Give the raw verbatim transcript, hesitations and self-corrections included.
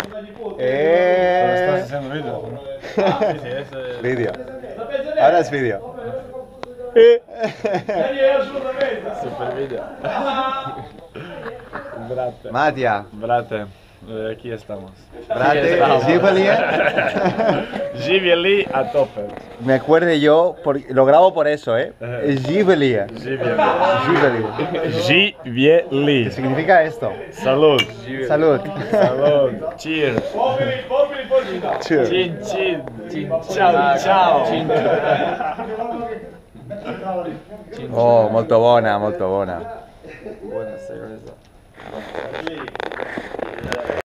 Eh... ¿Estás haciendo vídeo? Sí, sí, eso es... Vídeo. Ahora es vídeo. Eh. Super vídeo. Brate. Mattia. Brate, eh, aquí estamos. Brate, Živeli. Živeli a tope. Me acuerdo yo, por, lo grabo por eso, ¿eh? Živeli. Živeli. Živeli. Živeli. ¿Qué significa esto? Salud. Salud. Salud. Cheers. Cheers. Chin chin. Ciao ciao. Oh, molto buona, molto buona. Buona, sei